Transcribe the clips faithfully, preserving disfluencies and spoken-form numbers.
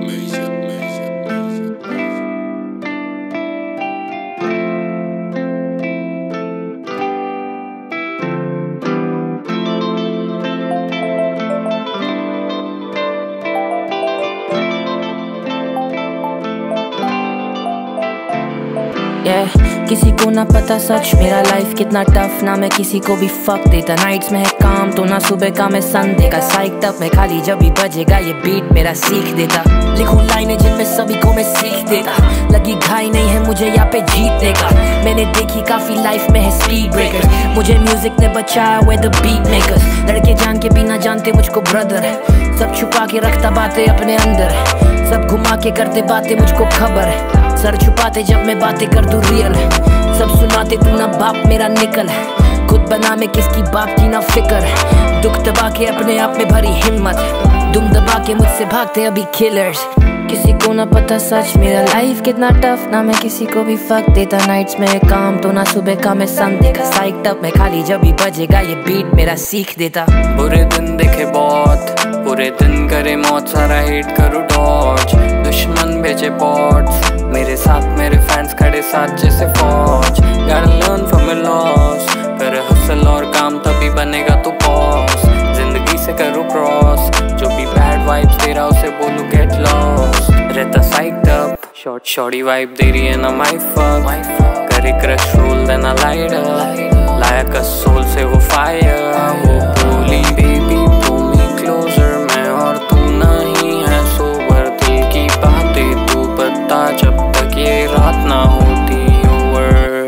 Yeah, किसी को ना पता सच मेरा लाइफ कितना टफ, ना मैं किसी को भी फक देता। नाइट्स में है काम तो ना सुबह का मैं सन देगा। साइक तब मैं खाली जब भी बजेगा ये बीट मेरा सीख देता। लिखूं लाइनें जिनमें सभी को मैं सीख देता। लगी घाई नहीं है मुझे यहाँ पे जीतने का। मैंने देखी काफी लाइफ में है स्पीड ब्रेकर्स, मुझे म्यूजिक ने बचाया with the beat makers। लड़के जान के भी ना जानते मुझको ब्रदर, सब छुपा के रखता बातें अपने अंदर। सब घुमा के करते बातें मुझको खबर है, सर छुपाते जब मैं बातें कर दूं रियल। सब सुनाते तू ना बाप मेरा निकल, खुद बना मैं किसकी बाप की ना फिक्र। दुख दबा के अपने आप में भरी हिम्मत, दुम दबा के मुझसे भागते अभी किलर्स। किसी को ना पता सच मेरा लाइफ कितना टफ, ना मैं किसी को भी फक देता। नाइट्स में काम तो ना सुबह का मैं सन देगा। साइक तब मैं खाली जब भी बजेगा ये बीट मेरा सीख देता। बुरे दिन देखे बहुत, पूरे दिन करे मौत, सारा हेट करूँ डॉज। दुश्मन भेजे बॉट्स, मेरे साथ मेरे फैंस खड़े साथ जैसे फौज। Gotta learn from your loss, कर हसल और काम तभी बनेगा तू बॉस। जिंदगी से करूँ क्रॉस, जो भी बैड वाइब्स दे रहा उसे बोलूँ गेट लॉस्ट। रहता psyched up, short shorty vibe दे रही है ना माई फक। करे क्रश रोल देना लाइट अप, लाया कस सोल से वो फायर। वो बोली बेबी pull me closer, मैं और तू नहीं है सोबर। दिल की बातें तू बता जब तक ये रात ना होती over।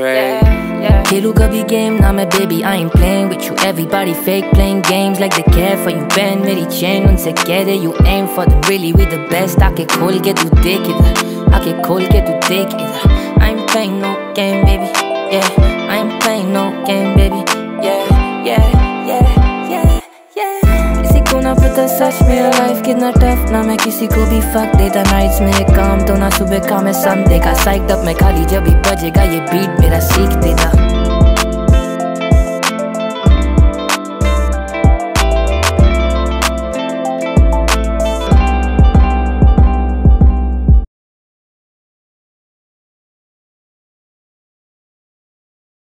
खेलूं कभी गेम ना मैं baby I ain't playing with you। Everybody fake playing games like they care for you। bend मेरी chain उनसे कह दे you aim for them really we the best। आके खोल के तू देख इधर, आके खोल के तू देख इधर। I ain't playing no game baby, yeah I ain't playing no game baby, yeah yeah yeah yeah yeah। किसी को ना पता सच मेरा लाइफ कितना टफ, ना मैं किसी को भी फक देता। नाइट्स में है काम तो ना सुबह का मैं सन देगा। साइक तब मैं खाली जब भी बजेगा ये बीट मेरा सीख देता।